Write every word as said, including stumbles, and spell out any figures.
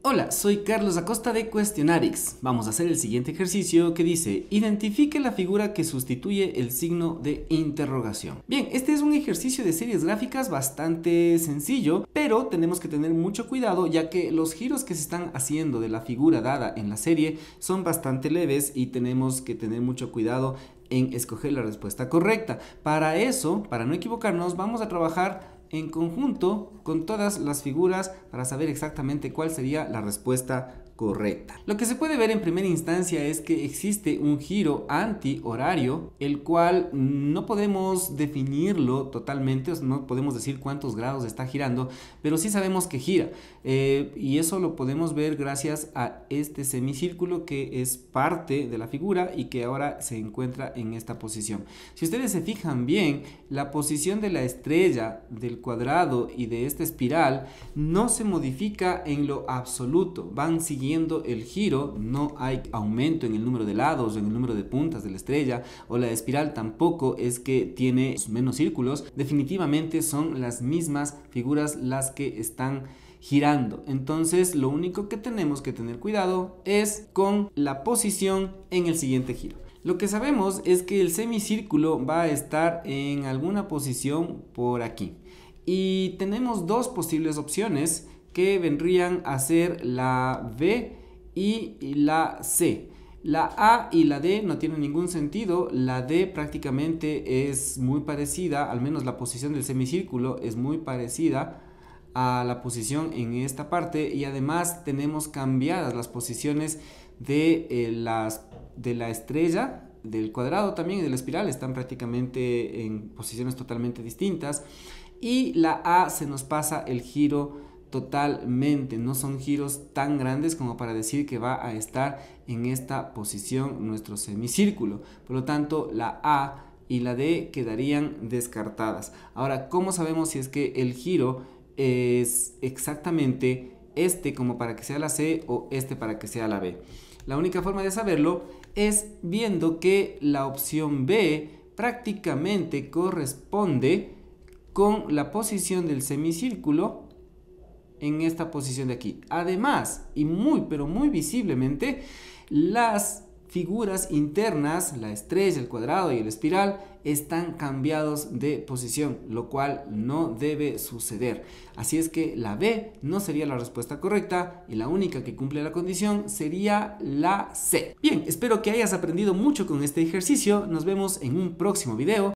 Hola, soy Carlos Acosta de Questionarix. Vamos a hacer el siguiente ejercicio que dice: identifique la figura que sustituye el signo de interrogación. Bien, este es un ejercicio de series gráficas bastante sencillo, pero tenemos que tener mucho cuidado ya que los giros que se están haciendo de la figura dada en la serie son bastante leves y tenemos que tener mucho cuidado en escoger la respuesta correcta. Para eso, para no equivocarnos, vamos a trabajar en conjunto con todas las figuras para saber exactamente cuál sería la respuesta correcta. Lo que se puede ver en primera instancia es que existe un giro antihorario, el cual no podemos definirlo totalmente, no podemos decir cuántos grados está girando, pero sí sabemos que gira, eh, y eso lo podemos ver gracias a este semicírculo que es parte de la figura y que ahora se encuentra en esta posición. Si ustedes se fijan bien, la posición de la estrella, del cuadrado y de esta espiral no se modifica en lo absoluto, van siguiendo el giro, no hay aumento en el número de lados o en el número de puntas de la estrella, o la espiral tampoco es que tiene menos círculos, definitivamente son las mismas figuras las que están girando. Entonces lo único que tenemos que tener cuidado es con la posición en el siguiente giro. Lo que sabemos es que el semicírculo va a estar en alguna posición por aquí y tenemos dos posibles opciones que vendrían a ser la B y la C. La A y la D no tienen ningún sentido, la D prácticamente es muy parecida, al menos la posición del semicírculo es muy parecida a la posición en esta parte, y además tenemos cambiadas las posiciones de, eh, las, de la estrella, del cuadrado también y de la espiral, están prácticamente en posiciones totalmente distintas, y la A se nos pasa el giro totalmente, no son giros tan grandes como para decir que va a estar en esta posición nuestro semicírculo. Por lo tanto, la A y la D quedarían descartadas. Ahora, ¿cómo sabemos si es que el giro es exactamente este como para que sea la C o este para que sea la B? La única forma de saberlo es viendo que la opción B prácticamente corresponde con la posición del semicírculo en esta posición de aquí. Además, y muy pero muy visiblemente, las figuras internas, la estrella, el cuadrado y el espiral, están cambiados de posición, lo cual no debe suceder. Así es que la B no sería la respuesta correcta y la única que cumple la condición sería la C. Bien, espero que hayas aprendido mucho con este ejercicio. Nos vemos en un próximo video.